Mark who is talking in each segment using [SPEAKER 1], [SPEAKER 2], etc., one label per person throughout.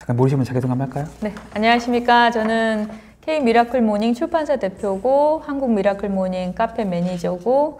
[SPEAKER 1] 잠깐 모르시면 자기소개 한번 할까요?
[SPEAKER 2] 네, 안녕하십니까. 저는 K 미라클 모닝 출판사 대표고 한국 미라클 모닝 카페 매니저고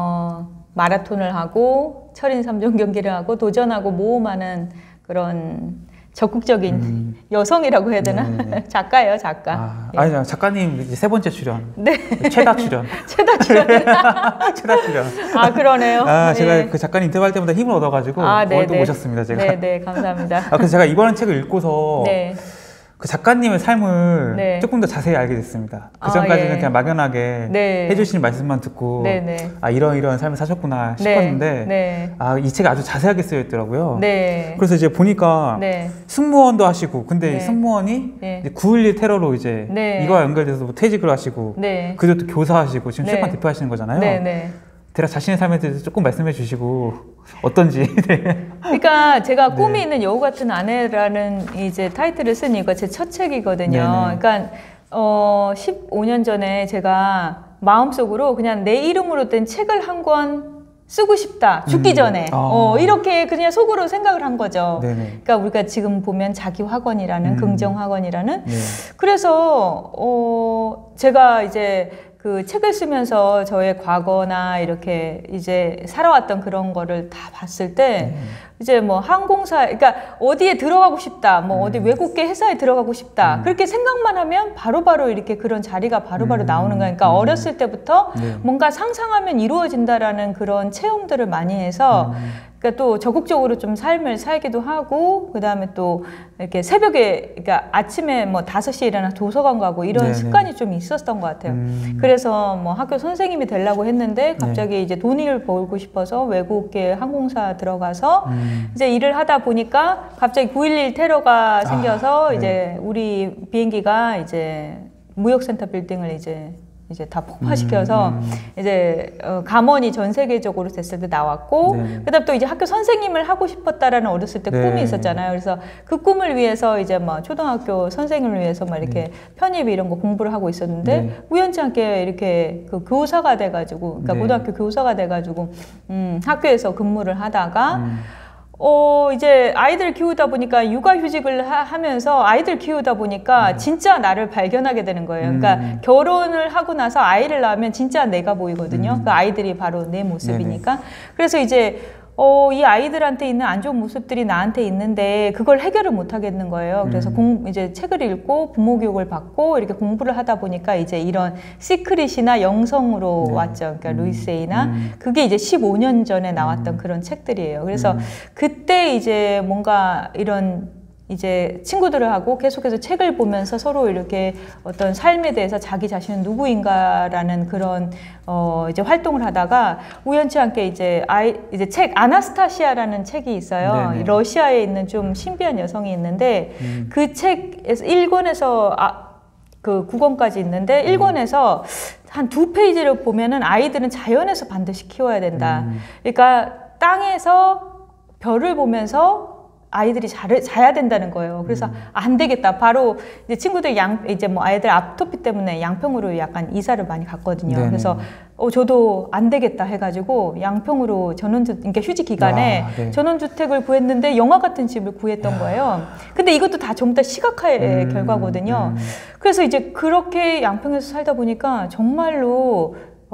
[SPEAKER 2] 마라톤을 하고 철인 3종 경기를 하고 도전하고 모험하는 그런 적극적인 여성이라고 해야 되나? 작가예요, 작가.
[SPEAKER 1] 예. 아니, 작가님 이제 세 번째 출연.
[SPEAKER 2] 네.
[SPEAKER 1] 최다 출연.
[SPEAKER 2] 최다 출연.
[SPEAKER 1] 최다 출연.
[SPEAKER 2] 아, 그러네요.
[SPEAKER 1] 제가
[SPEAKER 2] 네.
[SPEAKER 1] 그 작가님 인터뷰할 때마다 힘을 얻어가지고 오늘 또 모셨습니다, 제가.
[SPEAKER 2] 네, 감사합니다.
[SPEAKER 1] 그래서 제가 이번 책을 읽고서
[SPEAKER 2] 네.
[SPEAKER 1] 그 작가님의 삶을
[SPEAKER 2] 네.
[SPEAKER 1] 조금 더 자세히 알게 됐습니다. 그 전까지는
[SPEAKER 2] 예.
[SPEAKER 1] 그냥 막연하게
[SPEAKER 2] 네.
[SPEAKER 1] 해주시는 말씀만 듣고
[SPEAKER 2] 네.
[SPEAKER 1] 이런 삶을 사셨구나 싶었는데
[SPEAKER 2] 네.
[SPEAKER 1] 이 책이 아주 자세하게 쓰여 있더라고요.
[SPEAKER 2] 네.
[SPEAKER 1] 그래서 이제 보니까
[SPEAKER 2] 네.
[SPEAKER 1] 승무원도 하시고 근데
[SPEAKER 2] 네.
[SPEAKER 1] 승무원이
[SPEAKER 2] 네.
[SPEAKER 1] 이제 9.11 테러로 이제
[SPEAKER 2] 네.
[SPEAKER 1] 이거와 연결돼서 뭐 퇴직을 하시고
[SPEAKER 2] 네.
[SPEAKER 1] 그래도 또 교사하시고 지금
[SPEAKER 2] 네.
[SPEAKER 1] 출판 대표하시는 거잖아요.
[SPEAKER 2] 네.
[SPEAKER 1] 대략 자신의 삶에 대해서 조금 말씀해 주시고 어떤지. 네.
[SPEAKER 2] 그러니까 제가 꿈이 있는 여우 같은 아내라는 이제 타이틀을 쓴 이유가 제 첫 책이거든요. 그러니까 15년 전에 제가 마음속으로 그냥 내 이름으로 된 책을 한 권 쓰고 싶다. 죽기 전에. 이렇게 그냥 속으로 생각을 한 거죠.
[SPEAKER 1] 네네.
[SPEAKER 2] 그러니까 우리가 지금 보면 자기 확언이라는 긍정 확언이라는.
[SPEAKER 1] 네.
[SPEAKER 2] 그래서 제가 이제 그 책을 쓰면서 저의 과거나 이렇게 이제 살아왔던 그런 거를 다 봤을 때 이제 뭐 항공사, 그러니까 어디에 들어가고 싶다, 뭐 어디 외국계 회사에 들어가고 싶다, 그렇게 생각만 하면 바로바로 이렇게 그런 자리가 바로바로 나오는 거예요. 그러니까 어렸을 때부터 뭔가 상상하면 이루어진다라는 그런 체험들을 많이 해서 그러니까 또 적극적으로 좀 삶을 살기도 하고, 그 다음에 또 이렇게 새벽에, 그러니까 아침에 뭐 5시에 일어나 도서관 가고 이런
[SPEAKER 1] 네네.
[SPEAKER 2] 습관이 좀 있었던 것 같아요. 그래서 뭐 학교 선생님이 되려고 했는데 갑자기 이제 돈을 벌고 싶어서 외국계 항공사 들어가서 이제 일을 하다 보니까 갑자기 9.11 테러가 생겨서 이제 우리 비행기가 이제 무역센터 빌딩을 이제 다 폭파시켜서 이제 감원이 전 세계적으로 됐을 때 나왔고, 그다음 또 이제 학교 선생님을 하고 싶었다라는 어렸을 때 꿈이 있었잖아요. 그래서 그 꿈을 위해서 이제 뭐 초등학교 선생님을 위해서 막 이렇게 편입 이런 거 공부를 하고 있었는데 우연치 않게 이렇게 그 교사가 돼가지고, 그러니까 고등학교 교사가 돼가지고 학교에서 근무를 하다가 이제 아이들 키우다 보니까 육아휴직을 하면서 아이들 키우다 보니까 진짜 나를 발견하게 되는 거예요. 그러니까 결혼을 하고 나서 아이를 낳으면 진짜 내가 보이거든요. 그 아이들이 바로 내 모습이니까. 그래서 이제 이 아이들한테 있는 안 좋은 모습들이 나한테 있는데 그걸 해결을 못 하겠는 거예요. 그래서 이제 책을 읽고 부모 교육을 받고 이렇게 공부를 하다 보니까 이제 이런 시크릿이나 영성으로 왔죠. 그러니까 루이세이나 그게 이제 15년 전에 나왔던 그런 책들이에요. 그래서 그때 이제 뭔가 이런 이제 친구들하고 계속해서 책을 보면서 서로 이렇게 어떤 삶에 대해서 자기 자신은 누구인가라는 그런 이제 활동을 하다가 우연치 않게 이제 책 아나스타시아라는 책이 있어요. 러시아에 있는 좀 신비한 여성이 있는데 그 책에서 1권에서 그 9권까지 있는데 1권에서 한 2페이지를 보면은 아이들은 자연에서 반드시 키워야 된다. 그러니까 땅에서 별을 보면서 아이들이 자야 된다는 거예요. 그래서 안 되겠다. 바로 이제 친구들 이제 뭐 아이들 아토피 때문에 양평으로 약간 이사를 많이 갔거든요. 그래서 저도 안 되겠다 해가지고 양평으로 그러니까 휴직 기간에 전원주택을 구했는데 영화 같은 집을 구했던 거예요. 근데 이것도 다 전부 다 시각화의 결과거든요. 그래서 이제 그렇게 양평에서 살다 보니까 정말로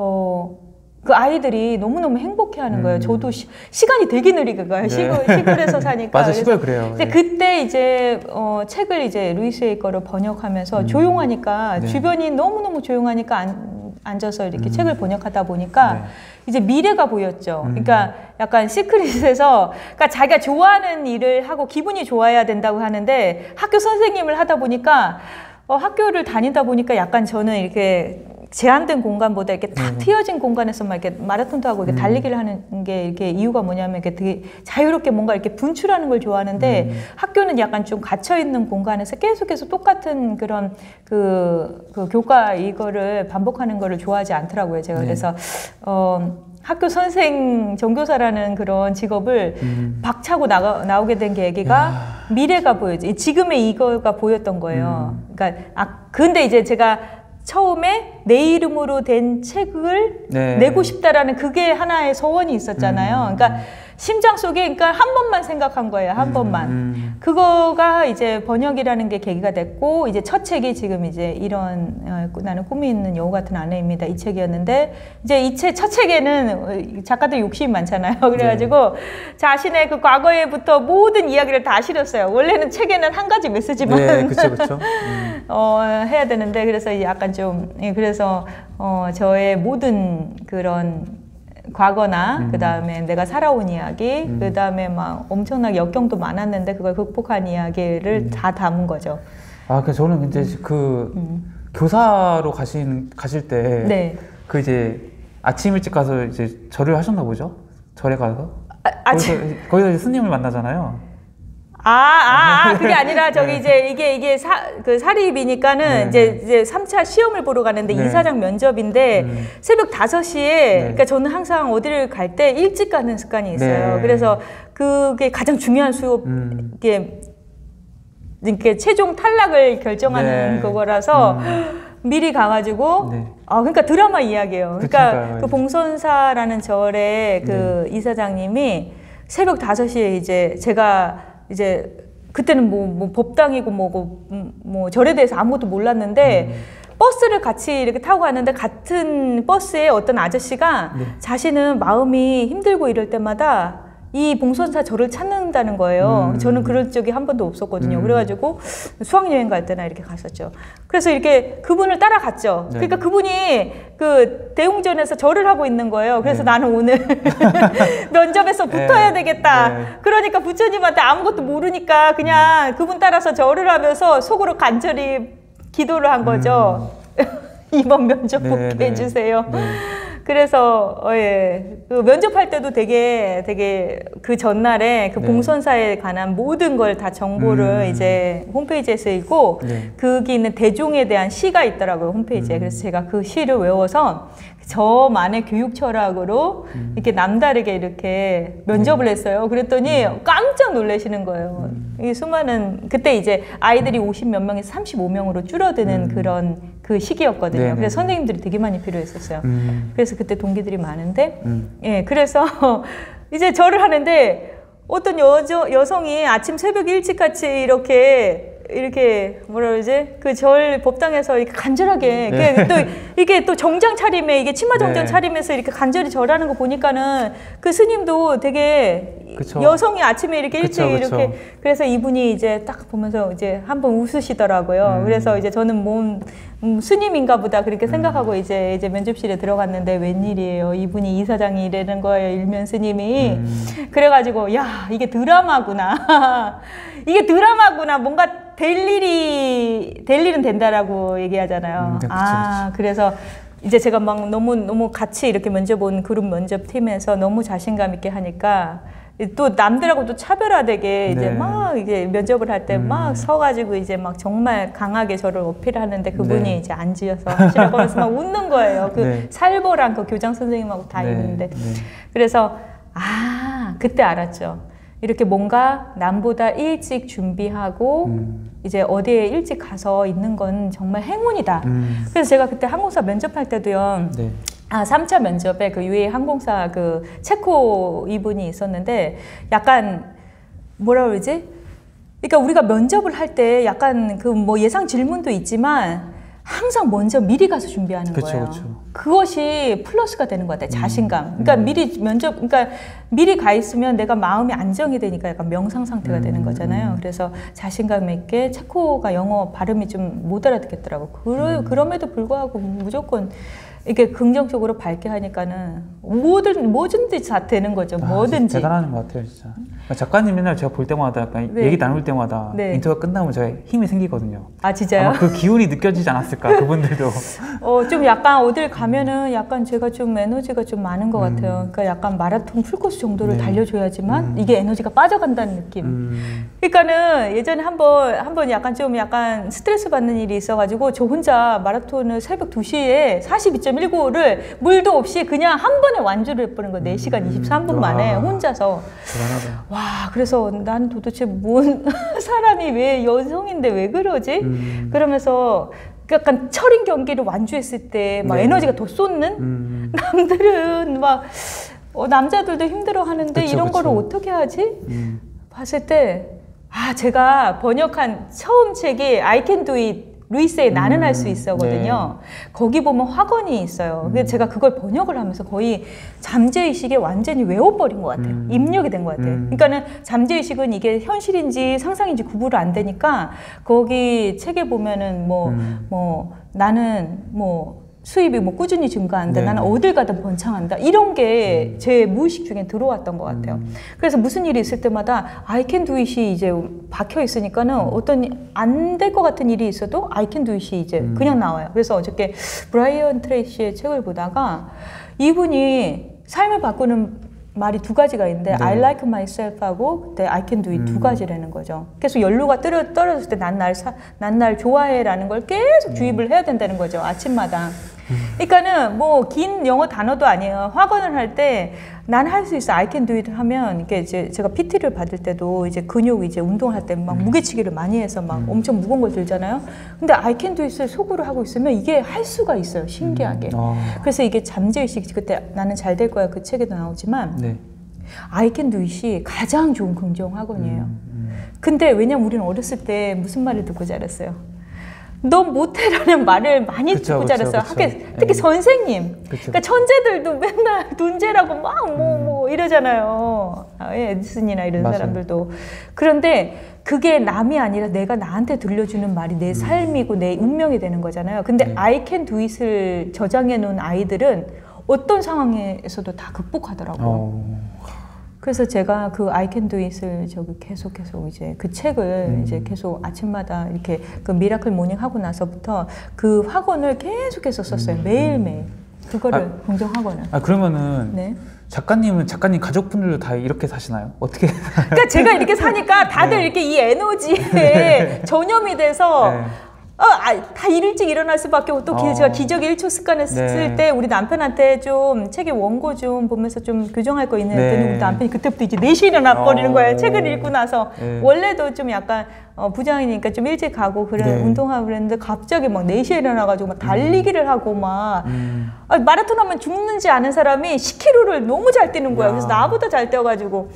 [SPEAKER 2] 그 아이들이 너무너무 행복해하는 거예요. 저도 시간이 되게 느리게 가요. 시골에서 사니까.
[SPEAKER 1] 맞아, 시골 그래요.
[SPEAKER 2] 이제 그때 이제 책을 이제 루이스의 거를 번역하면서 조용하니까 주변이 너무너무 조용하니까 앉아서 이렇게 책을 번역하다 보니까 이제 미래가 보였죠. 그러니까 약간 시크릿에서 그러니까 자기가 좋아하는 일을 하고 기분이 좋아야 된다고 하는데 학교 선생님을 하다 보니까 학교를 다니다 보니까 약간 저는 이렇게 제한된 공간보다 이렇게 탁 트여진 공간에서 막 이렇게 마라톤도 하고 이렇게 달리기를 하는 게 이렇게 이유가 뭐냐면 이렇게 되게 자유롭게 뭔가 이렇게 분출하는 걸 좋아하는데 학교는 약간 좀 갇혀 있는 공간에서 계속해서 똑같은 그런 그 교과 이거를 반복하는 거를 좋아하지 않더라고요. 제가 그래서 학교 선생 전교사라는 그런 직업을 박차고 나오게 된 계기가 미래가 보여지. 지금의 이거가 보였던 거예요. 그러니까 근데 이제 제가 처음에 내 이름으로 된 책을 내고 싶다라는 그게 하나의 소원이 있었잖아요. 그러니까 심장 속에 그러니까 한 번만 생각한 거예요. 한 번만. 그거가 이제 번역이라는 게 계기가 됐고, 이제 첫 책이 지금 이제 이런 나는 꿈이 있는 여우 같은 아내입니다. 이 책이었는데, 이제 이 첫 책에는 작가들 욕심이 많잖아요. 그래가지고 네. 자신의 그 과거에부터 모든 이야기를 다 실었어요. 원래는 책에는 한 가지 메시지만
[SPEAKER 1] 네, 그쵸.
[SPEAKER 2] 해야 되는데, 그래서 약간 좀 그래서 저의 모든 그런 과거나 그 다음에 내가 살아온 이야기, 그 다음에 막 엄청나게 역경도 많았는데 그걸 극복한 이야기를 다 담은 거죠.
[SPEAKER 1] 아, 그 저는 이제 교사로 가실 때
[SPEAKER 2] 네.
[SPEAKER 1] 그 이제 아침 일찍 가서 이제 절을 하셨나 보죠? 절에 가서 거기서 이제 스님을 만나잖아요.
[SPEAKER 2] 그게 아니라 저기 네. 이제 이게 사립이니까는 네. 이제 3차 시험을 보러 가는데 네. 이사장 면접인데 새벽 5시에 네. 그러니까 저는 항상 어디를 갈 때 일찍 가는 습관이 있어요. 네. 그래서 그게 가장 중요한 수업 이게 최종 탈락을 결정하는 네. 그거라서 미리 가가지고 네. 그러니까 드라마 이야기예요. 그러니까 그 봉선사라는 절의 그 네. 이사장님이 새벽 5시에 이제 제가 이제 그때는 뭐 법당이고 뭐 절에 대해서 아무것도 몰랐는데 버스를 같이 이렇게 타고 가는데 같은 버스에 어떤 아저씨가 네. 자신은 마음이 힘들고 이럴 때마다 이 봉선사 절을 찾는다는 거예요. 저는 그럴 적이 한 번도 없었거든요. 그래가지고 수학여행 갈 때나 이렇게 갔었죠. 그래서 이렇게 그분을 따라갔죠. 네. 그러니까 그분이 그 대웅전에서 절을 하고 있는 거예요. 그래서 네. 나는 오늘 면접에서 붙어야 되겠다. 네. 그러니까 부처님한테 아무것도 모르니까 그냥 그분 따라서 절을 하면서 속으로 간절히 기도를 한 거죠. 이번 면접 붙게 해주세요. 네. 그래서 그 면접할 때도 되게 그 전날에 그 네. 봉선사에 관한 모든 걸 다 정보를 이제 홈페이지에서 읽고 네. 거기 있는 대종에 대한 시가 있더라고요, 홈페이지에. 그래서 제가 그 시를 외워서 저만의 교육 철학으로 이렇게 남다르게 이렇게 면접을 했어요. 그랬더니 깜짝 놀라시는 거예요. 이 수많은 그때 이제 아이들이 50몇 명에서 35명으로 줄어드는 그런 그 시기였거든요. 네네. 그래서 선생님들이 되게 많이 필요했었어요. 그래서 그때 동기들이 많은데, 예, 그래서 이제 절을 하는데 어떤 여성이 아침 새벽 일찍 같이 이렇게 뭐라 그러지? 그 절 법당에서 이렇게 간절하게 네. 이게 또 정장 차림에 이게 치마 정장 네. 차림에서 이렇게 간절히 절하는 거 보니까는 그 스님도 되게 그쵸. 여성이 아침에 이렇게 일찍 이렇게 그래서 이분이 이제 딱 보면서 이제 한번 웃으시더라고요. 그래서 이제 저는 스님인가 보다 그렇게 생각하고 이제 면접실에 들어갔는데 웬일이에요. 이분이 이사장이 이러는 거예요. 일면 스님이. 그래가지고 야 이게 드라마구나. 이게 드라마구나. 뭔가 될 일은 된다라고 얘기하잖아요.
[SPEAKER 1] 그치.
[SPEAKER 2] 그래서 이제 제가 막 너무 같이 이렇게 면접 온 그룹 면접팀에서 너무 자신감 있게 하니까 또 남들하고 또 차별화되게 이제
[SPEAKER 1] 네.
[SPEAKER 2] 막 이제 면접을 할 때 막 서가지고 이제 막 정말 강하게 저를 어필하는데 그분이 네. 이제 앉으셔서 하시라고 하면서 막 웃는 거예요. 그 네. 살벌한 그 교장 선생님하고 다 있는데. 네. 그래서 그때 알았죠. 이렇게 뭔가 남보다 일찍 준비하고 이제 어디에 일찍 가서 있는 건 정말 행운이다. 그래서 제가 그때 항공사 면접할 때도요. 네. 3차 면접에 그 UAE 항공사 그 체코 이분이 있었는데 약간 뭐라 그러지? 그러니까 우리가 면접을 할 때 약간 그 뭐 예상 질문도 있지만 항상 먼저 미리 가서 준비하는 거예요. 그쵸. 그것이 플러스가 되는 것 같아요. 자신감. 그러니까 그러니까 미리 가 있으면 내가 마음이 안정이 되니까 약간 명상 상태가 되는 거잖아요. 그래서 자신감 있게 체코가 영어 발음이 좀 못 알아듣겠더라고. 그럼에도 불구하고 무조건 이렇게 긍정적으로 밝게 하니까는 뭐든지 다 되는 거죠. 뭐든지.
[SPEAKER 1] 대단한 것 같아요, 진짜. 작가님 맨날 제가 볼 때마다 약간
[SPEAKER 2] 네.
[SPEAKER 1] 얘기 나눌 때마다 네. 인터뷰가 끝나면 제가 힘이 생기거든요.
[SPEAKER 2] 진짜요?
[SPEAKER 1] 아마 그 기운이 느껴지지 않았을까, 그분들도.
[SPEAKER 2] 좀 약간 어딜 가면은 약간 제가 좀 에너지가 좀 많은 것 같아요. 그러니까 약간 마라톤 풀코스 정도를 네. 달려줘야지만 이게 에너지가 빠져간다는 느낌. 그러니까는 예전에 한번 약간 스트레스 받는 일이 있어가지고 저 혼자 마라톤을 새벽 2시에 42.19를 물도 없이 그냥 한 번에 완주를 해버린 거예요. 4시간 23분 만에 혼자서.
[SPEAKER 1] 대단하다.
[SPEAKER 2] 와, 그래서 난 도대체 뭔 사람이 왜 여성인데 왜 그러지? 그러면서 약간 철인 경기를 완주했을 때 막 네. 에너지가 더 쏟는 남들은 막 남자들도 힘들어 하는데 이런 거를 어떻게 하지? 봤을 때 제가 번역한 처음 책이 I Can Do It, 루이스의 나는 할 수 있어거든요. 네. 거기 보면 확언이 있어요. 그래서 제가 그걸 번역을 하면서 거의 잠재의식에 완전히 외워버린 것 같아요. 입력이 된 것 같아요. 그러니까는 잠재의식은 이게 현실인지 상상인지 구분을 안 되니까 거기 책에 보면은 나는 수입이 꾸준히 증가한다. 네. 나는 어딜 가든 번창한다. 이런 게 제 무의식 중에 들어왔던 것 같아요. 그래서 무슨 일이 있을 때마다 I can do it이 이제 박혀 있으니까는 어떤 안 될 것 같은 일이 있어도 I can do it이 이제 그냥 나와요. 그래서 어저께 브라이언 트레이시의 책을 보다가 이분이 삶을 바꾸는 말이 두 가지가 있는데 네. I like myself 하고 그때 I can do it 두 가지라는 거죠. 계속 연료가 떨어졌을 때 난 날 좋아해 라는 걸 계속 주입을 해야 된다는 거죠. 아침마다. 그러니까는 긴 영어 단어도 아니에요. 확언을 할 때 난 할 수 있어 I can do it 하면 이게 이제 제가 PT를 받을 때도 이제 근육 이제 운동할 때 막 무게치기를 많이 해서 막 엄청 무거운 걸 들잖아요. 근데 I can do it을 속으로 하고 있으면 이게 할 수가 있어요. 신기하게. 그래서 이게 잠재의식 그때 나는 잘 될 거야 그 책에도 나오지만 네. I can do it이 가장 좋은 긍정 학원이에요. 근데 왜냐면 우리는 어렸을 때 무슨 말을 듣고 자랐어요? 너 못해라는 말을 많이 듣고 자랐어요. 학교에 특히 선생님. 그러니까 천재들도 맨날 눈재라고 막 이러잖아요. 에디슨이나 이런 맞아요. 사람들도. 그런데 그게 남이 아니라 내가 나한테 들려주는 말이 내 삶이고 내 운명이 되는 거잖아요. 근데 I can do it을 저장해 놓은 아이들은 어떤 상황에서도 다 극복하더라고요. 그래서 제가 그 I can do it을 계속 이제 그 책을 이제 계속 아침마다 이렇게 그 미라클 모닝 하고 나서부터 그 학원을 계속해서 썼어요. 매일매일. 그거를 긍정 학원을.
[SPEAKER 1] 그러면은 네. 작가님은 작가님 가족분들도 다 이렇게 사시나요? 어떻게?
[SPEAKER 2] 그러니까 제가 이렇게 사니까 다들 네. 이렇게 이 에너지에 전염이 돼서 네. 다 일찍 일어날 수밖에 없고 또 제가 기적의 1초 습관을 쓸 때 우리 남편한테 좀 책의 원고 좀 보면서 좀 교정할 거 있는 했더니 우리 남편이 그때부터 이제 4시에 일어나 버리는 거예요. 책을 읽고 나서. 원래도 좀 약간 부장이니까 좀 일찍 가고 운동하고 그랬는데 갑자기 막 4시에 일어나가지고 막 달리기를 하고 막 마라톤 하면 죽는지 아는 사람이 10km를 너무 잘 뛰는 거야. 그래서 나보다 잘 뛰어가지고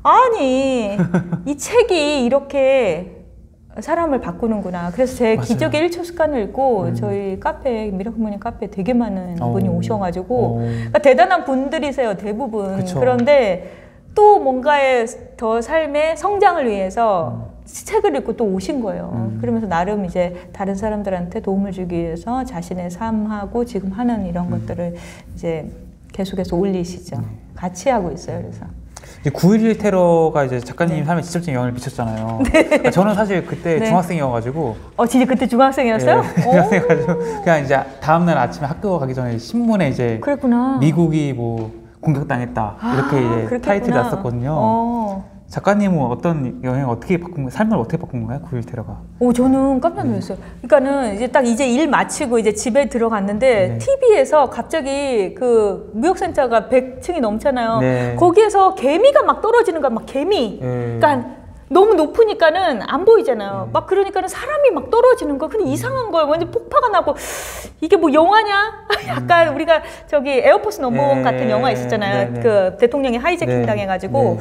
[SPEAKER 2] 아니 이 책이 이렇게 사람을 바꾸는구나. 그래서 제 맞아요. 기적의 1초 습관을 읽고 저희 카페 미라클 모닝 카페 되게 많은 분이 오셔가지고 그러니까 대단한 분들이세요 대부분. 그쵸. 그런데 또 뭔가의 더 삶의 성장을 위해서 책을 읽고 또 오신 거예요. 그러면서 나름 이제 다른 사람들한테 도움을 주기 위해서 자신의 삶하고 지금 하는 이런 것들을 이제 계속해서 올리시죠. 같이 하고 있어요. 그래서.
[SPEAKER 1] 9.11 테러가 이제 작가님 삶에 직접적인 영향을 미쳤잖아요. 네. 그러니까 저는 사실 그때 중학생이어가지고.
[SPEAKER 2] 진짜 그때 중학생이었어요?
[SPEAKER 1] 네, 중학생이어가지고 그냥 이제 다음날 아침에 학교 가기 전에 신문에 이제 그랬구나. 미국이 공격당했다 이렇게 이제 타이틀이 났었거든요. 작가님은 어떤 영향을 어떻게 바꾼 거예요? 삶을 어떻게 바꾼 거예요? 9.11 테러가?
[SPEAKER 2] 저는 깜짝 놀랐어요. 그러니까는 이제 일 마치고 이제 집에 들어갔는데 TV에서 갑자기 그 무역센터가 100층이 넘잖아요. 네. 거기에서 개미가 막 떨어지는 거야. 막 개미. 그러니까 너무 높으니까는 안 보이잖아요. 막 그러니까는 사람이 막 떨어지는 거. 근데 이상한 거예요. 완전 폭파가 나고 이게 영화냐? 약간 우리가 저기 에어포스 넘버원 같은 영화 있었잖아요. 그 대통령이 하이제킹 당해가지고.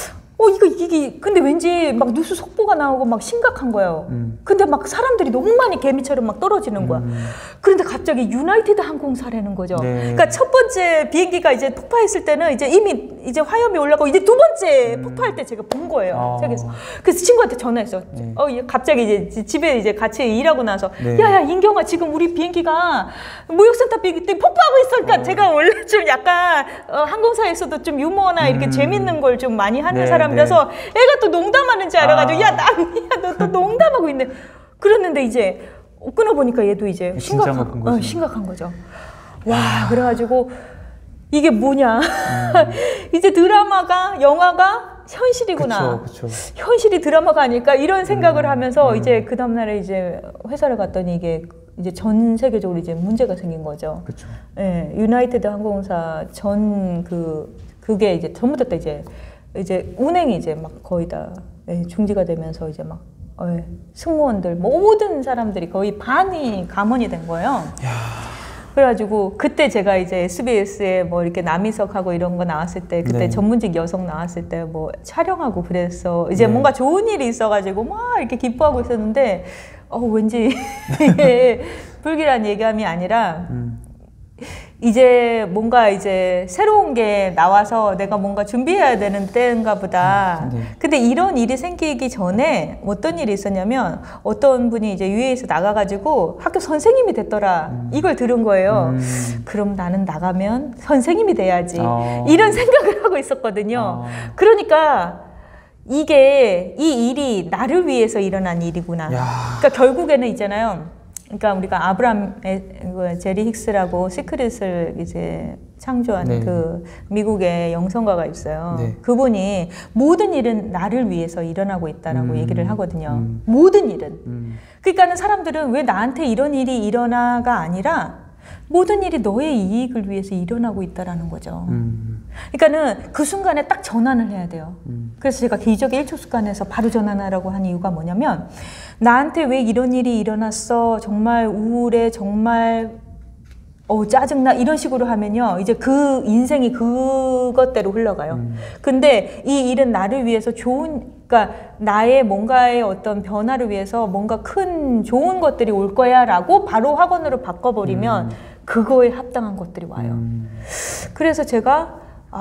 [SPEAKER 2] 이게 근데 왠지 막 뉴스 속보가 나오고 막 심각한 거예요. 근데 막 사람들이 너무 많이 개미처럼 막 떨어지는 거야. 그런데 갑자기 유나이티드 항공사라는 거죠. 네. 그러니까 첫 번째 비행기가 이제 폭파했을 때는 이제 이미 이제 화염이 올라가고 이제 두 번째 폭파할 때 제가 본 거예요. 그래서 친구한테 전화했어. 갑자기 이제 집에 이제 같이 일하고 나서 야야 인경아 지금 우리 비행기가 무역센터 비행기 때문에 폭파하고 있어. 그러니까 제가 원래 좀 약간 항공사에서도 좀 유머나 이렇게 재밌는 걸 좀 많이 하는 사람. 그래서 애가 또 농담하는 줄 알아가지고 야 너 또 농담하고 있네. 그랬는데 이제 끊어보니까 얘도 이제 심각한 거죠. 와 그래가지고 이게 뭐냐. 이제 드라마가 영화가 현실이구나. 그쵸. 현실이 드라마가 아닐까 이런 생각을 하면서 이제 그 다음날에 이제 회사를 갔더니 이게 이제 전 세계적으로 이제 문제가 생긴 거죠. 그쵸. 예, 유나이티드 항공사 그게 이제 전부터 이제 운행이 이제 막 거의 다 중지가 되면서 이제 막 승무원들 모든 사람들이 거의 반이 감원이 된 거예요. 그래가지고 그때 제가 이제 SBS에 뭐 이렇게 남희석하고 이런 거 나왔을 때 그때
[SPEAKER 1] 네.
[SPEAKER 2] 전문직 여성 나왔을 때 뭐 촬영하고 그래서 이제 뭔가 좋은 일이 있어가지고 막 이렇게 기뻐하고 있었는데 왠지 이게 불길한 예감이 아니라 이제 뭔가 이제 새로운 게 나와서 내가 뭔가 준비해야 되는 때인가 보다. 근데 이런 일이 생기기 전에 어떤 일이 있었냐면 어떤 분이 이제 UA에서 나가가지고 학교 선생님이 됐더라. 이걸 들은 거예요. 그럼 나는 나가면 선생님이 돼야지. 이런 생각을 하고 있었거든요. 그러니까 이 일이 나를 위해서 일어난 일이구나. 그러니까 결국에는 있잖아요. 그러니까 우리가 아브람 제리 힉스라고 시크릿을 이제 창조한 그 미국의 영성가가 있어요. 그분이 모든 일은 나를 위해서 일어나고 있다라고 얘기를 하거든요. 모든 일은. 그러니까는 사람들은 왜 나한테 이런 일이 일어나가 아니라 모든 일이 너의 이익을 위해서 일어나고 있다라는 거죠. 그러니까는 그 순간에 딱 전환을 해야 돼요. 그래서 제가 기적의 1초 습관에서 바로 전환하라고 한 이유가 뭐냐면 나한테 왜 이런 일이 일어났어? 정말 우울해, 정말 짜증나 이런 식으로 하면요 이제 그 인생이 그것대로 흘러가요. 근데 이 일은 나를 위해서 그러니까 나의 뭔가의 어떤 변화를 위해서 뭔가 큰 좋은 것들이 올 거야 라고 바로 학원으로 바꿔버리면 그거에 합당한 것들이 와요. 그래서 제가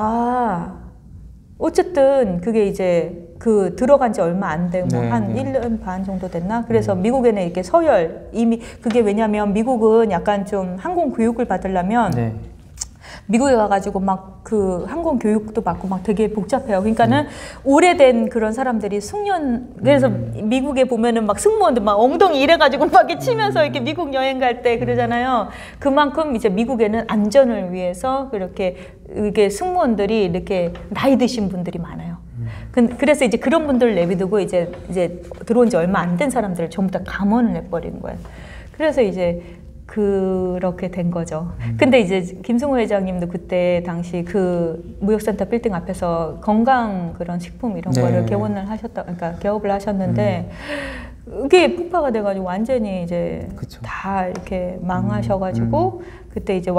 [SPEAKER 2] 어쨌든 그게 이제 들어간 지 얼마 안 되고 한 1년 반 정도 됐나? 그래서 미국에는 이렇게 서열 이미 그게 왜냐면 미국은 약간 좀 항공 교육을 받으려면 미국에 가가지고 막 그 항공 교육도 받고 막 되게 복잡해요. 그러니까는 오래된 그런 사람들이 승무원 그래서 미국에 보면은 막 승무원들 막 엉덩이 이래가지고 막 이렇게 치면서 이렇게 미국 여행 갈 때 그러잖아요. 그만큼 이제 미국에는 안전을 위해서 그렇게 이게 승무원들이 이렇게 나이 드신 분들이 많아요. 그래서 이제 그런 분들을 내비두고 이제 들어온 지 얼마 안 된 사람들을 전부 다 감원을 해버리는 거예요. 그래서 이제 그렇게 된 거죠. 근데 이제 김승호 회장님도 그때 당시 그 무역센터 빌딩 앞에서 건강 그런 식품 이런 거를 그러니까 개업을 하셨는데 그게 폭파가 돼가지고 완전히 이제 다 이렇게 망하셔가지고 그때 이제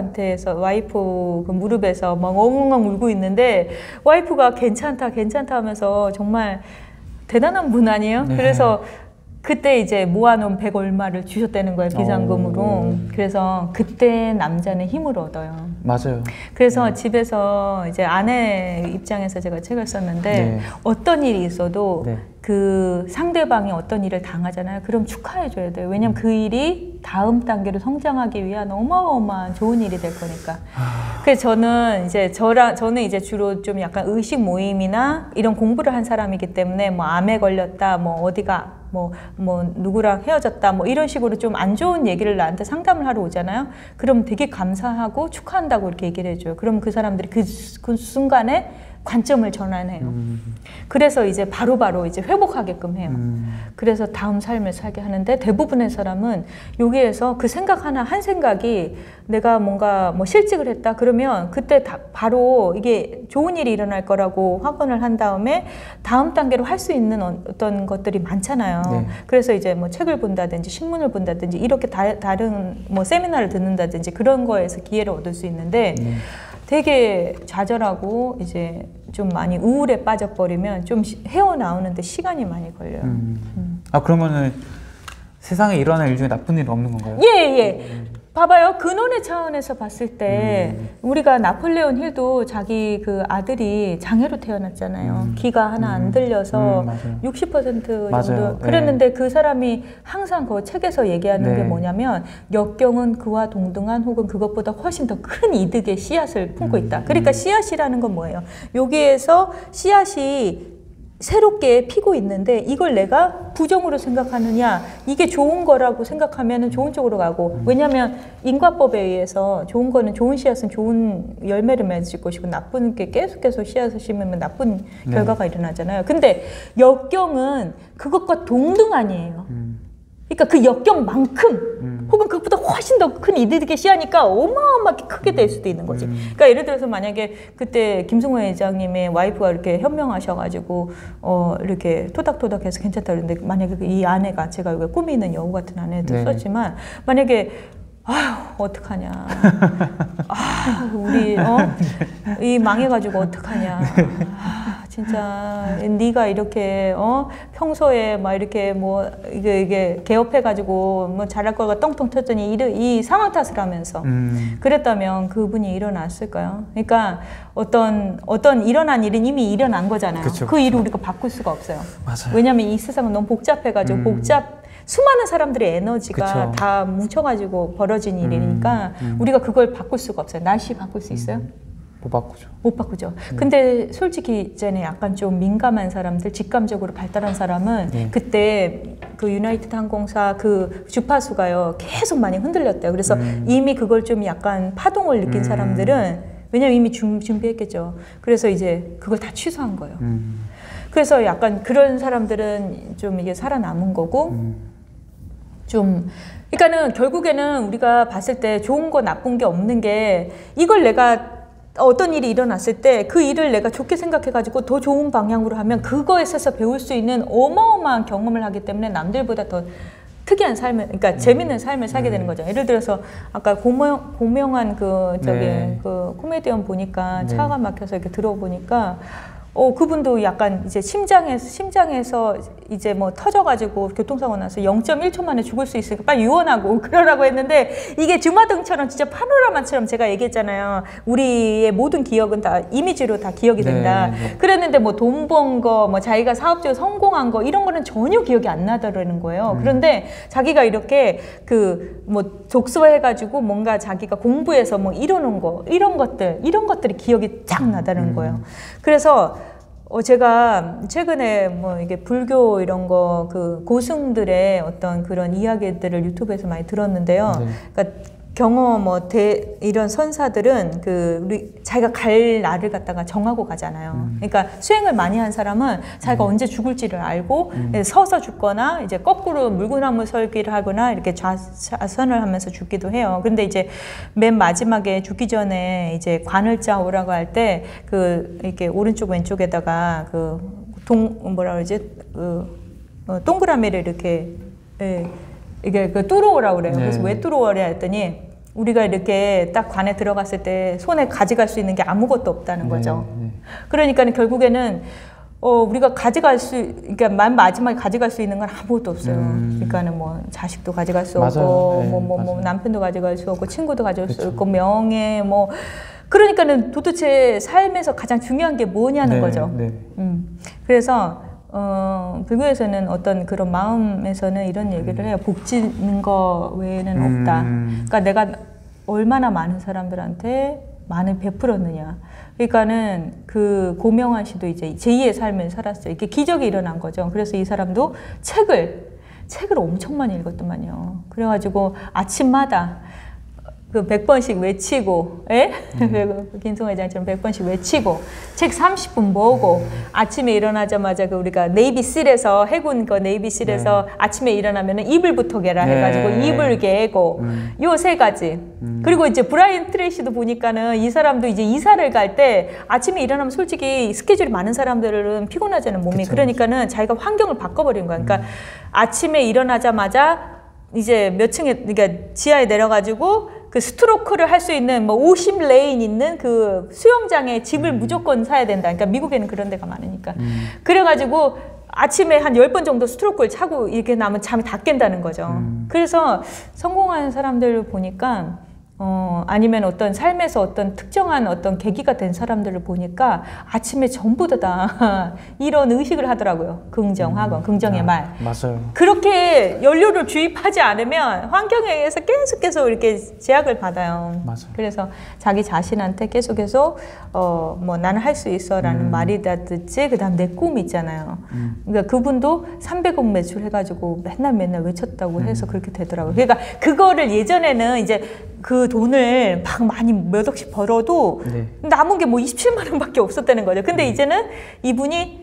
[SPEAKER 2] 와이프 그 무릎에서 막 엉엉 울고 있는데 와이프가 괜찮다 하면서 정말 대단한 분 아니에요? 그래서 그때 이제 모아놓은 100 얼마를 주셨다는 거예요, 비상금으로. 그래서 그때 남자는 힘을 얻어요.
[SPEAKER 1] 맞아요.
[SPEAKER 2] 그래서 집에서 이제 아내 입장에서 제가 책을 썼는데 어떤 일이 있어도 그 상대방이 어떤 일을 당하잖아요. 그럼 축하해줘야 돼요. 왜냐면 그 일이 다음 단계로 성장하기 위한 어마어마한 좋은 일이 될 거니까. 그래서 저는 이제 주로 좀 약간 의식 모임이나 이런 공부를 한 사람이기 때문에 뭐 암에 걸렸다, 뭐 어디가 뭐 누구랑 헤어졌다 뭐 이런 식으로 좀 안 좋은 얘기를 나한테 상담을 하러 오잖아요. 그럼 되게 감사하고 축하한다고 이렇게 얘기를 해줘요. 그럼 그 사람들이 그 순간에 관점을 전환해요. 그래서 이제 바로바로 이제 회복하게끔 해요. 그래서 다음 삶을 살게 하는데 대부분의 사람은 여기에서 그 생각 한 생각이 내가 뭔가 뭐 실직을 했다 그러면 그때 바로 이게 좋은 일이 일어날 거라고 확언을 한 다음에 다음 단계로 할 수 있는 어떤 것들이 많잖아요. 그래서 이제 뭐 책을 본다든지 신문을 본다든지 이렇게 다른 뭐 세미나를 듣는다든지 그런 거에서 기회를 얻을 수 있는데 되게 좌절하고 이제 좀 많이 우울에 빠져버리면 좀 헤어나오는데 시간이 많이 걸려요.
[SPEAKER 1] 그러면은 세상에 일어날 일 중에 나쁜 일은 없는 건가요?
[SPEAKER 2] 봐봐요. 근원의 차원에서 봤을 때 우리가 나폴레온 힐도 자기 그 아들이 장애로 태어났잖아요. 귀가 하나 안 들려서 60% 정도 그랬는데 그 사람이 항상 그 책에서 얘기하는 게 뭐냐면 역경은 그와 동등한 혹은 그것보다 훨씬 더 큰 이득의 씨앗을 품고 있다. 그러니까 씨앗이라는 건 뭐예요? 여기에서 씨앗이 새롭게 피고 있는데 이걸 내가 부정으로 생각하느냐 이게 좋은 거라고 생각하면 좋은 쪽으로 가고 왜냐하면 인과법에 의해서 좋은 거는 좋은 씨앗은 좋은 열매를 맺을 것이고 나쁜 게 계속해서 씨앗을 심으면 나쁜 결과가 일어나잖아요. 근데 역경은 그것과 동등아니에요. 그러니까 그 역경만큼 혹은 그것보다 훨씬 더 큰 이득의 씨앗이니까 어마어마하게 크게 될 수도 있는 거지. 그러니까 예를 들어서 만약에 그때 김승호 회장님의 와이프가 이렇게 현명하셔가지고 이렇게 토닥토닥해서 괜찮다 그랬는데 만약에 이 아내가 제가 여기 꿈이 있는 여우 같은 아내도 썼지만 만약에 아휴 어떡하냐. 아 우리 이 망해가지고 어떡하냐. 아, 진짜 네가 이렇게 평소에 막 이렇게 뭐 이게 개업해가지고 뭐 잘할 거가 똥똥 쳤더니 이 상황 탓을 하면서 그랬다면 그분이 일어났을까요? 그러니까 어떤 일어난 일은 이미 일어난 거잖아요.
[SPEAKER 1] 그쵸,
[SPEAKER 2] 그 일을 우리가 바꿀 수가 없어요.
[SPEAKER 1] 맞아요.
[SPEAKER 2] 왜냐하면 이 세상은 너무 복잡해가지고 수많은 사람들의 에너지가
[SPEAKER 1] 그쵸.
[SPEAKER 2] 다 뭉쳐가지고 벌어진 일이니까 우리가 그걸 바꿀 수가 없어요. 날씨 바꿀 수 있어요?
[SPEAKER 1] 못 바꾸죠.
[SPEAKER 2] 못 바꾸죠. 근데 솔직히 이제는 약간 좀 민감한 사람들, 직감적으로 발달한 사람은 그때 그 유나이티드 항공사 그 주파수가요 계속 많이 흔들렸대요. 그래서 이미 그걸 좀 약간 파동을 느낀 사람들은 왜냐면 이미 준비했겠죠. 그래서 이제 그걸 다 취소한 거예요. 그래서 약간 그런 사람들은 좀 이게 살아남은 거고 좀 그러니까는 결국에는 우리가 봤을 때 좋은 거 나쁜 게 없는 게 이걸 내가 어떤 일이 일어났을 때 그 일을 내가 좋게 생각해가지고 더 좋은 방향으로 하면 그거에 있어서 배울 수 있는 어마어마한 경험을 하기 때문에 남들보다 더 특이한 삶을, 그러니까 재밌는 삶을 살게 되는 거죠. 예를 들어서 아까 고명한 그 코미디언 보니까 차가 막혀서 이렇게 들어보니까 그분도 약간 이제 심장에서 이제 뭐 터져가지고 교통사고 나서 0.1초 만에 죽을 수 있으니까 빨리 유언하고 그러라고 했는데 이게 주마등처럼 진짜 파노라마처럼 제가 얘기했잖아요. 우리의 모든 기억은 다 이미지로 다 기억이 된다. 그랬는데 뭐 돈 번 거, 뭐 자기가 사업적으로 성공한 거 이런 거는 전혀 기억이 안 나더라는 거예요. 그런데 자기가 이렇게 그 뭐 독서해가지고 뭔가 자기가 공부해서 뭐 이루는 거 이런 것들이 기억이 쫙 나다는 거예요. 그래서 제가 최근에 뭐 이게 불교 이런 거 그 고승들의 어떤 그런 이야기들을 유튜브에서 많이 들었는데요. 그러니까 경험 이런 선사들은 자기가 갈 날을 갖다가 정하고 가잖아요. 그러니까 수행을 많이 한 사람은 자기가 언제 죽을지를 알고 서서 죽거나 이제 거꾸로 물구나무 설기를 하거나 이렇게 좌선을 하면서 죽기도 해요. 그런데 이제 맨 마지막에 죽기 전에 이제 관을 짜오라고 할 때 이렇게 오른쪽 왼쪽에다가 동그라미를 이렇게 이게 뚫어오라고 그래요. 그래서 왜 뚫어오라 했더니 우리가 이렇게 딱 관에 들어갔을 때 손에 가져갈 수 있는 게 아무것도 없다는 거죠. 그러니까 결국에는 우리가 그러니까 맨 마지막에 가져갈 수 있는 건 아무것도 없어요. 그러니까는 뭐 자식도 가져갈 수 없고, 뭐 남편도 가져갈 수 없고, 친구도 가져갈 수 없고, 명예, 뭐. 그러니까는 도대체 삶에서 가장 중요한 게 뭐냐는 거죠. 그래서 불교에서는 어떤 그런 마음에서는 이런 얘기를 해요. 복지는 거 외에는 없다. 그러니까 내가 얼마나 많은 사람들한테 많이 베풀었느냐. 그러니까는 그 고명환 씨도 이제 제2의 삶을 살았어요. 이렇게 기적이 일어난 거죠. 그래서 이 사람도 책을 엄청 많이 읽었더만요. 그래가지고 아침마다 100번씩 외치고, 김송 회장처럼 100번씩 외치고, 책 30분 보고, 아침에 일어나자마자 우리가 네이비실에서, 해군 네이비실에서 아침에 일어나면은 이불부터 개라 해가지고 이불 개고, 요 3가지. 그리고 이제 브라이언 트레이시도 보니까는 이 사람도 이제 이사를 갈 때 아침에 일어나면 솔직히 스케줄이 많은 사람들은 피곤하잖아요, 몸이. 그쵸. 그러니까는 자기가 환경을 바꿔버린 거야. 그러니까 아침에 일어나자마자 이제 몇 층에, 그러니까 지하에 내려가지고 그 스트로크를 할 수 있는 뭐 50레인 있는 그 수영장에 집을 무조건 사야 된다. 그러니까 미국에는 그런 데가 많으니까. 그래가지고 아침에 한 10번 정도 스트로크를 차고 이렇게 나면 잠이 다 깬다는 거죠. 그래서 성공하는 사람들을 보니까 아니면 어떤 삶에서 어떤 특정한 어떤 계기가 된 사람들을 보니까 아침에 전부 다 이런 의식을 하더라고요. 긍정하건, 긍정의 말.
[SPEAKER 1] 맞아요.
[SPEAKER 2] 그렇게 연료를 주입하지 않으면 환경에 의해서 계속 이렇게 제약을 받아요.
[SPEAKER 1] 맞아요.
[SPEAKER 2] 그래서 자기 자신한테 계속해서 뭐 나는 할 수 있어 라는 말이라든지 그 다음 내 꿈 있잖아요. 그러니까 그분도 300억 매출해가지고 맨날 외쳤다고 해서 그렇게 되더라고요. 그러니까 그거를 예전에는 이제 그 돈을 막 많이 몇 억씩 벌어도 남은 게 뭐 27만 원밖에 없었다는 거죠. 근데 이제는 이분이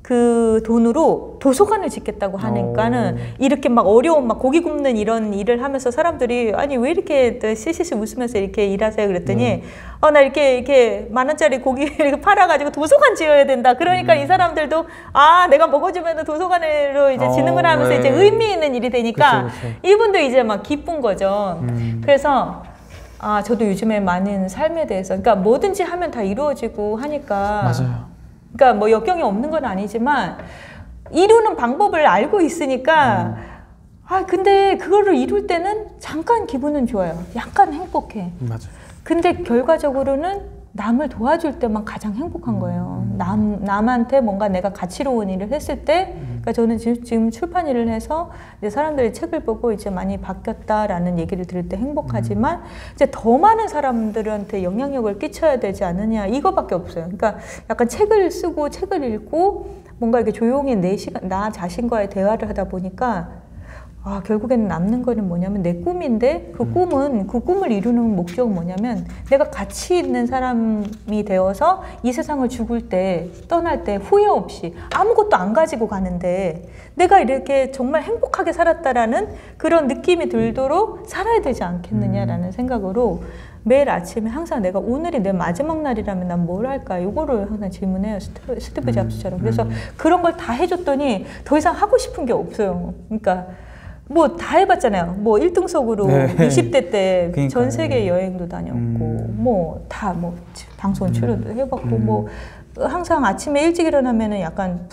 [SPEAKER 2] 그 돈으로 도서관을 짓겠다고 하니까는 이렇게 막 어려운 막 고기 굽는 이런 일을 하면서 사람들이 아니 왜 이렇게 실실실 웃으면서 이렇게 일하세요 그랬더니 나 이렇게 10,000원짜리 고기 이렇게 팔아가지고 도서관 지어야 된다. 그러니까 이 사람들도 내가 먹어주면 도서관으로 이제 짓는구나 하면서 이제 의미 있는 일이 되니까 그쵸. 이분도 이제 막 기쁜 거죠. 그래서 저도 요즘에 많은 삶에 대해서 그러니까 뭐든지 하면 다 이루어지고 하니까
[SPEAKER 1] 맞아요.
[SPEAKER 2] 그러니까 뭐 역경이 없는 건 아니지만 이루는 방법을 알고 있으니까 근데 그거를 이룰 때는 잠깐 기분은 좋아요. 약간 행복해.
[SPEAKER 1] 맞아요.
[SPEAKER 2] 근데 결과적으로는 남을 도와줄 때만 가장 행복한 거예요. 남한테 뭔가 내가 가치로운 일을 했을 때, 그러니까 저는 지금 출판 일을 해서 이제 사람들이 책을 보고 이제 많이 바뀌었다라는 얘기를 들을 때 행복하지만 이제 더 많은 사람들한테 영향력을 끼쳐야 되지 않느냐 이거밖에 없어요. 그러니까 약간 책을 쓰고 책을 읽고 뭔가 이렇게 조용히 나 자신과의 대화를 하다 보니까 결국에는 남는 거는 뭐냐면 내 꿈인데 그 꿈을 이루는 목적은 뭐냐면 내가 가치 있는 사람이 되어서 이 세상을 죽을 때 떠날 때 후회 없이 아무것도 안 가지고 가는데 내가 이렇게 정말 행복하게 살았다라는 그런 느낌이 들도록 살아야 되지 않겠느냐라는 생각으로 매일 아침에 항상 내가 오늘이 내 마지막 날이라면 난 뭘 할까 이거를 항상 질문해요. 스티브 잡스처럼. 그래서 그런 걸 다 해줬더니 더 이상 하고 싶은 게 없어요. 그러니까 뭐 다 해봤잖아요. 뭐 1등석으로 20대 때 전 세계 여행도 다녔고 뭐 다 뭐 방송 출연도 해봤고 뭐 항상 아침에 일찍 일어나면은 약간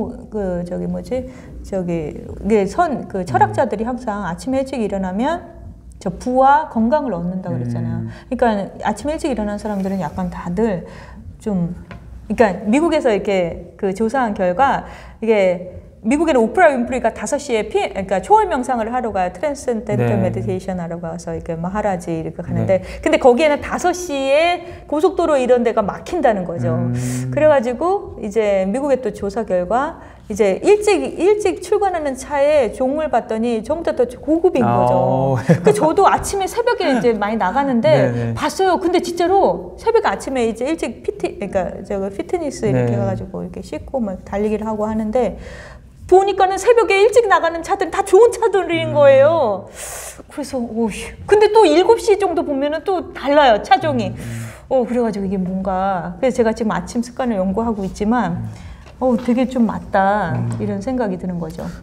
[SPEAKER 2] 철학자들이 항상 아침에 일찍 일어나면 부와 건강을 얻는다고 그랬잖아요. 그러니까 아침에 일찍 일어난 사람들은 약간 다들 그러니까 미국에서 이렇게 그 조사한 결과 이게 미국에는 오프라 윈프리가 5시에 그러니까 초월 명상을 하러 가요. 트랜센덴탈 메디테이션 하러 가서 이렇게 마하라지 이렇게 가는데 근데 거기에는 5시에 고속도로 이런 데가 막힌다는 거죠. 그래가지고 이제 미국의 또 조사 결과 이제 일찍 출근하는 차에 종을 봤더니 전부 다 고급인 거죠. 그 저도 아침에 새벽에 이제 많이 나가는데 봤어요. 근데 진짜로 새벽 아침에 이제 일찍 피트니스 이렇게 가가지고 이렇게 씻고 막 달리기를 하고 하는데 보니까는 새벽에 일찍 나가는 차들은 다 좋은 차들인 거예요. 그래서 근데 또 7시 정도 보면은 또 달라요, 차종이. 그래가지고 이게 뭔가 그래서 제가 지금 아침 습관을 연구하고 있지만 되게 좀 맞다 이런 생각이 드는 거죠.